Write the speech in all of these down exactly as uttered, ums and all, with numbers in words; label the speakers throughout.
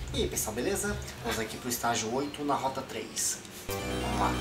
Speaker 1: E aí pessoal, beleza? Vamos aqui pro estágio oito na rota três. Vamos lá.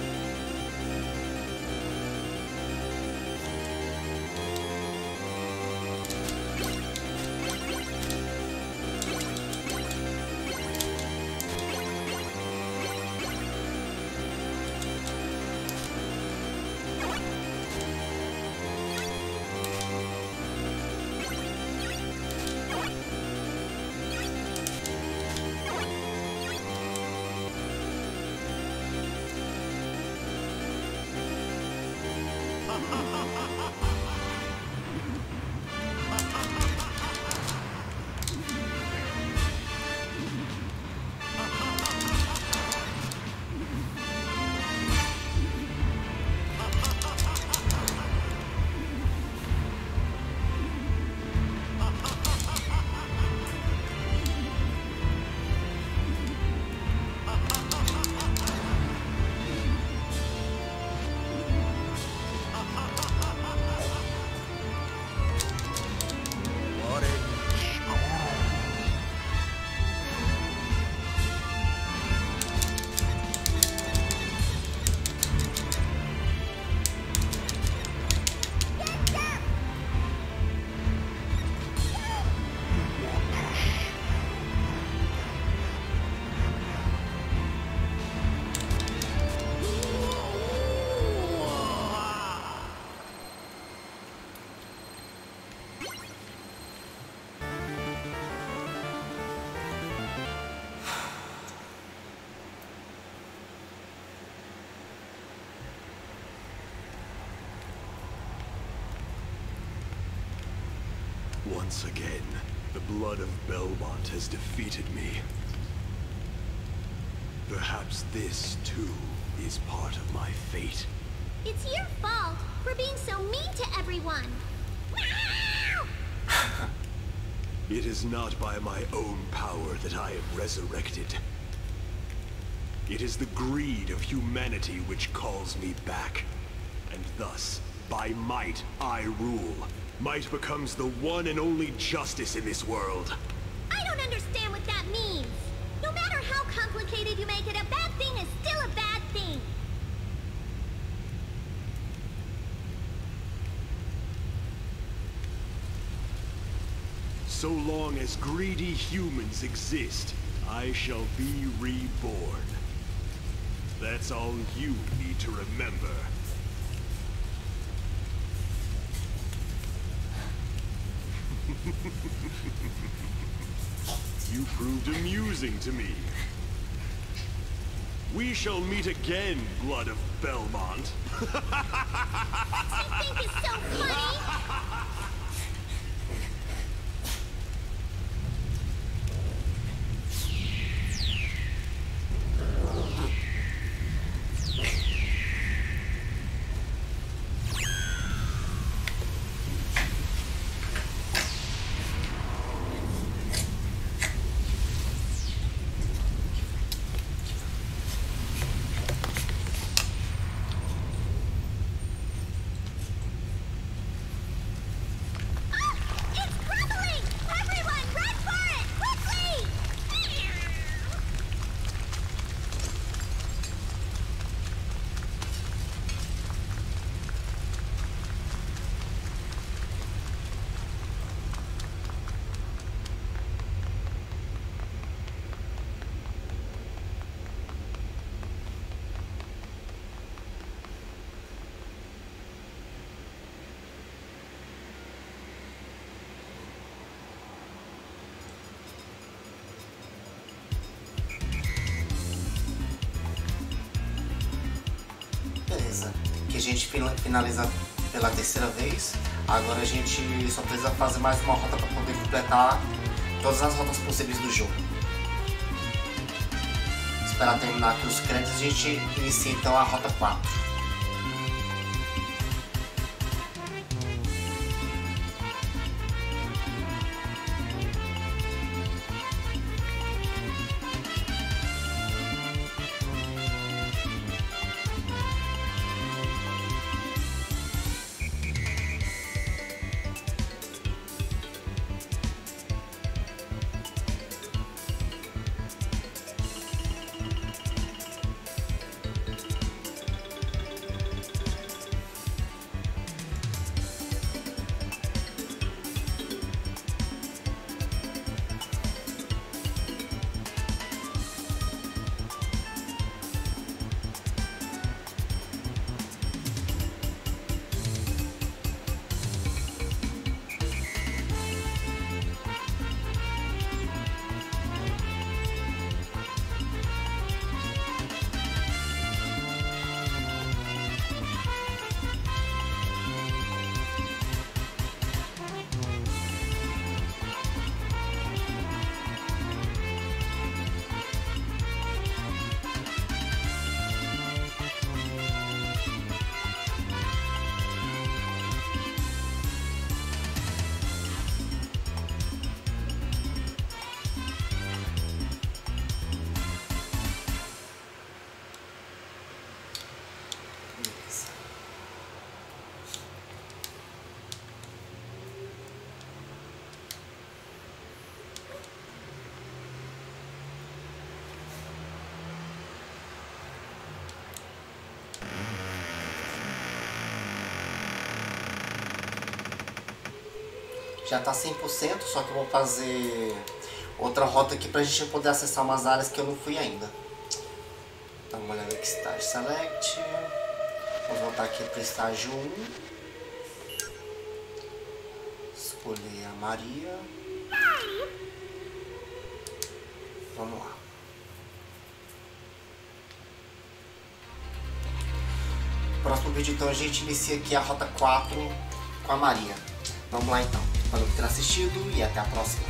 Speaker 2: Once again, the blood of Belmont has defeated me. Perhaps this, too, is part of my fate.
Speaker 3: It's your fault for being so mean to everyone.
Speaker 2: It is not by my own power that I am resurrected. It is the greed of humanity which calls me back. And thus, by might, I rule. Might becomes the one and only justice in this world.
Speaker 3: I don't understand what that means. No matter how complicated you make it, a bad thing is still a bad thing.
Speaker 2: So long as greedy humans exist, I shall be reborn. That's all you need to remember. You proved amusing to me. We shall meet again, Blood of Belmont.
Speaker 3: You think it's so funny?
Speaker 1: Beleza, que a gente finaliza pela terceira vez. Agora a gente só precisa fazer mais uma rota para poder completar todas as rotas possíveis do jogo. Esperar terminar aqui os créditos e a gente inicia então a rota quatro. já tá cem por cento, só que eu vou fazer outra rota aqui pra gente poder acessar umas áreas que eu não fui ainda. Dá uma olhada aqui, estágio select. Vou voltar aqui pro estágio um. Escolher a Maria. Vamos lá. Próximo vídeo então a gente inicia aqui a rota quatro com a Maria. Vamos lá então. Valeu por ter assistido e até a próxima.